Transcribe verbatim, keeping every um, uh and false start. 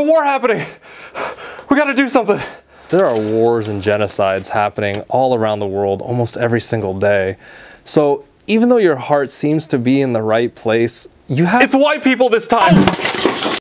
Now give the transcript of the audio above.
war happening. We gotta do something. There are wars and genocides happening all around the world almost every single day. So even though your heart seems to be in the right place, you have- It's white people this time.